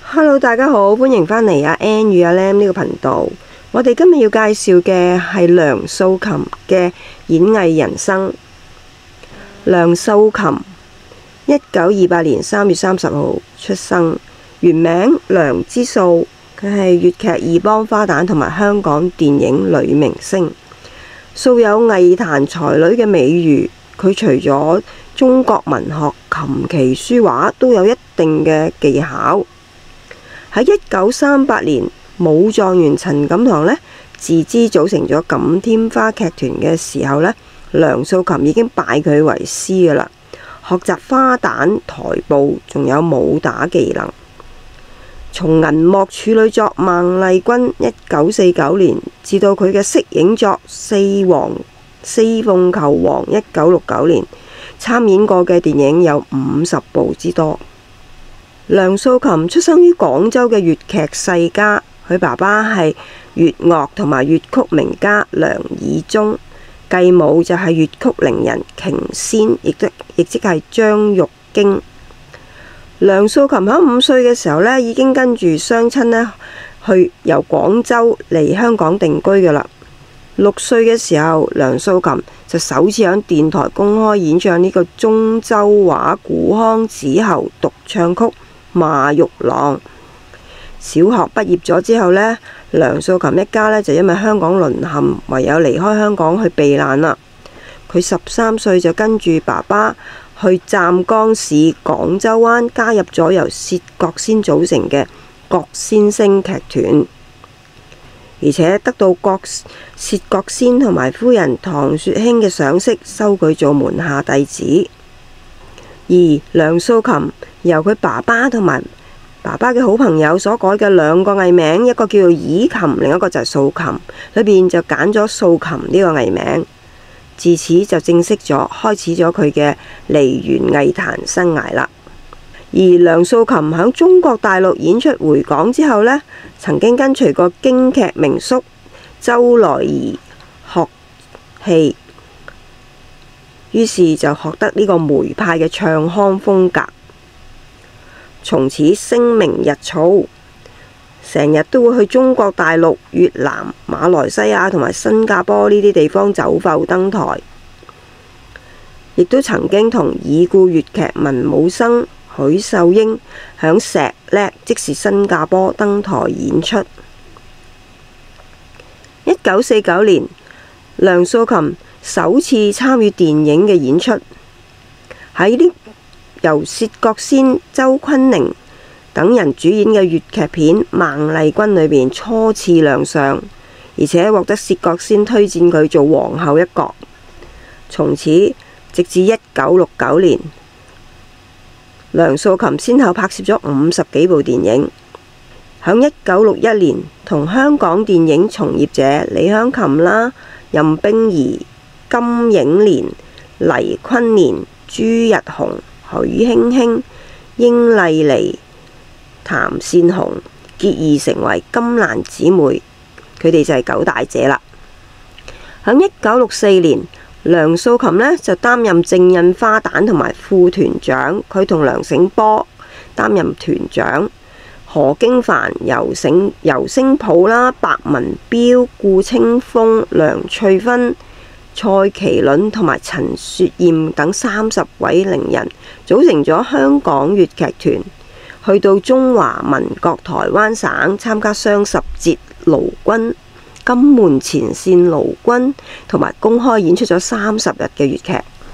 Hello， 大家好，歡迎返嚟阿 Ann 與阿 Lam 呢個頻道。我哋今日要介紹嘅係梁素琴嘅演藝人生。梁素琴1928年3月30號出生，原名梁之素，佢係粵劇二幫花旦同埋香港電影女明星，素有藝壇才女嘅美譽。佢除咗中國文學、琴棋書畫都有一定嘅技巧。喺1938年，武狀元陳錦棠自資組成咗錦添花劇團嘅時候梁素琴已經拜佢為師㗎喇，學習花旦、台步，仲有武打技能。從銀幕處女作《孟麗君》1949年至到佢嘅息影作《四鳳求凰》1969年，參演過嘅電影有50部之多。梁素琴出生於廣州嘅粵劇世家，佢爸爸係粵樂同埋粵曲名家梁以忠，繼母就係粵曲伶人瓊仙，亦即係張玉京。梁素琴喺5歲嘅時候已經跟住雙親去由廣州嚟香港定居㗎喇。6歲嘅時候，梁素琴就首次喺電台公開演唱呢個中州話古腔子喉獨唱曲《馬玉郎》。小學畢業咗之後梁素琴一家就因為香港淪陷，唯有離開香港去避難啦。佢13歲就跟住爸爸去湛江市廣州灣加入咗由薛覺先組成嘅覺先聲劇團，而且得到薛覺先同埋夫人唐雪卿嘅賞識，收佢做門下弟子。而梁素琴由佢爸爸同埋爸爸嘅好朋友所改嘅2個藝名，一個叫做以琴，另一個就係素琴，裏邊就揀咗素琴呢個藝名，自此就正式開始咗佢嘅梨園藝壇生涯啦。而梁素琴喺中國大陸演出回港之後曾經跟隨過京劇名宿周來儀學戲，於是就學得呢個梅派嘅唱腔風格，從此聲名日噪，成日都會去中國大陸、越南、馬來西亞同埋新加坡呢啲地方走埠登台，亦都曾經同已故粵劇文武生許秀英響石礫，即是新加坡登台演出。1949年，梁素琴首次參與電影嘅演出，喺由薛覺先、周坤寧等人主演嘅粵劇片《孟麗君》裏邊初次亮相，而且獲得薛覺先推薦佢做皇后一角。從此直至1969年，梁素琴先後拍攝咗50幾部電影。響1961年，同香港電影從業者李香琴任冰兒、金影蓮、黎坤年、朱日紅、許卿卿、英麗妮、譚善紅結義成為金蘭姊妹，佢哋就係9大姐啦。響1964年，梁素琴就擔任正印花旦同埋副團長，佢同梁醒波擔任團長，何經帆、尤聲普白文彪、顧清風、梁翠芬、蔡其倫同埋陳雪艷等30位伶人組成咗香港粵劇團，去到中華民國台灣省參加雙十節勞軍、金門前線勞軍，同埋公開演出咗30日嘅粵劇。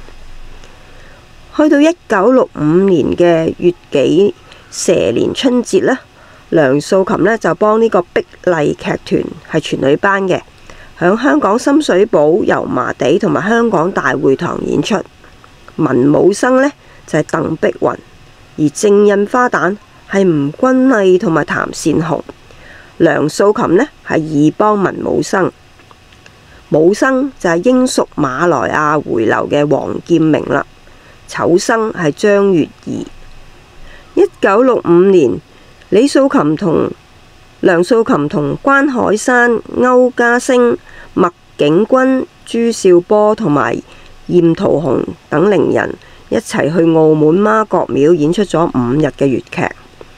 去到1965年嘅粵紀蛇年春節梁素琴就幫呢個碧麗劇團係全女班嘅，響香港深水埗、油麻地同埋香港大會堂演出。文武生就係鄧碧雲，而正印花旦係吳君麗同埋譚善紅。梁素琴係二幫文武生，武生就係英屬馬來亞回流嘅黃劍明啦。丑生係張月兒。1965年，梁素琴同關海山、歐家星、麥景君、朱少波同埋嚴桃紅等伶人一齊去澳門媽閣廟演出咗5日嘅粵劇。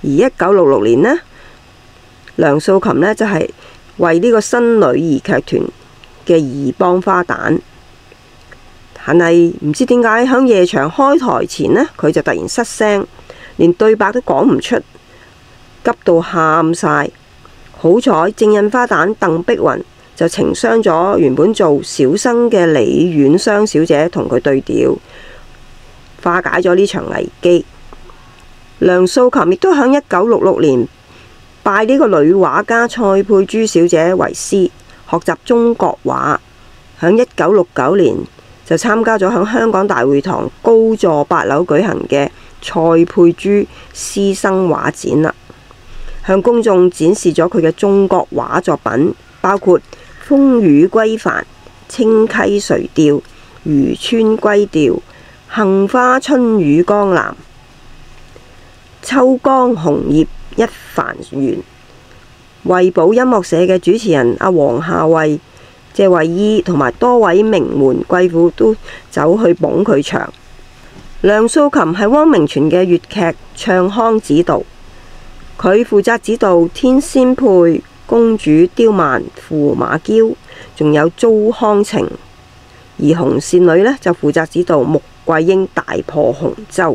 而1966年呢，梁素琴呢就係為呢個新女兒劇團嘅二幫花旦，但係唔知點解響夜場開台前呢，佢就突然失聲，連對白都講唔出，急到喊晒。好彩正印花旦鄧碧雲就情商咗原本做小生嘅李婉湘小姐，同佢對調，化解咗呢場危機。梁素琴亦都響1966年拜呢個女畫家蔡佩珠小姐為師，學習中國畫。響1969年就參加咗響香港大會堂高座8樓舉行嘅蔡佩珠師生畫展啦，向公眾展示咗佢嘅中國畫作品，包括《風雨歸帆》、《清溪垂釣》、《漁村歸釣》、《杏花春雨江南》、《秋江紅葉一帆緣》。衛寶音樂社嘅主持人阿黃夏蕙、謝慧儀同埋多位名門貴婦都走去捧佢場。梁素琴係汪明荃嘅粵劇唱腔指導，佢負責指導《天仙配》、《公主刁蠻》、《駙馬嬌》，仲有《糟糠情》。而紅線女呢，就負責指導穆桂英大破紅洲。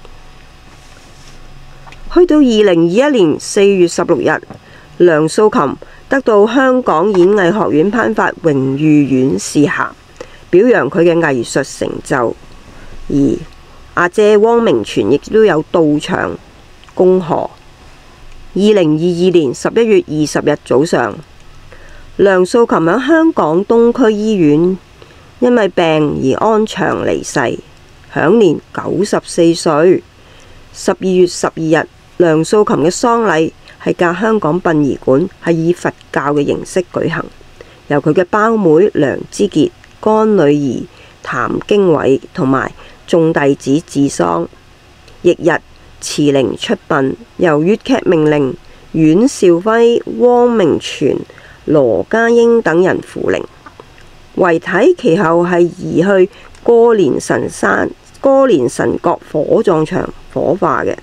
去到2021年4月16日，梁素琴得到香港演藝學院頒發榮譽院士銜，表揚佢嘅藝術成就。而阿姐汪明荃亦都有到場恭賀。2022年11月20日早上，梁素琴喺香港東區醫院因為病而安詳離世，享年94歲。12月12日，梁素琴嘅喪禮係隔香港殯儀館，係以佛教嘅形式舉行，由佢嘅胞妹梁之傑、乾女兒譚經緯同埋眾弟子治喪。翌日辭靈出殯，由粵劇名伶阮兆輝、汪明荃、羅家英等人扶靈。遺體其後係移去歌連臣角火葬場火化嘅。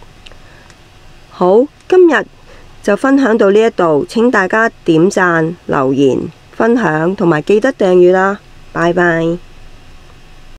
好，今日就分享到呢一度，請大家點讚、留言、分享同埋記得訂閱啦，拜拜。